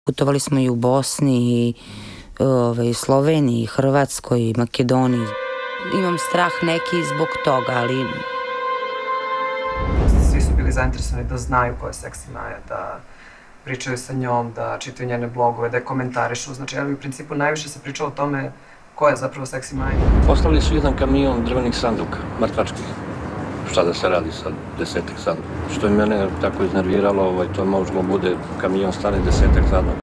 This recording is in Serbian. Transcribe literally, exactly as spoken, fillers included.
Putovali smo i u Bosni, i ove, Sloveniji, i Hrvatskoj, i Makedoniji. Imam strah neki zbog toga, ali... Svi su bili zainteresovani da znaju ko je Seksi Maja, da pričaju sa njom, da čitaju njene blogove, da je komentarišu. Znači, ali u principu najviše se pričalo o tome ko je zapravo Seksi Maja. Poslali su jedan kamion drvenih sanduka, mrtvačkih. Šta da se radi sa desetak sanduka. Što je mene tako iznerviralo, ovaj, to možda bude kamion stane desetak sanduka.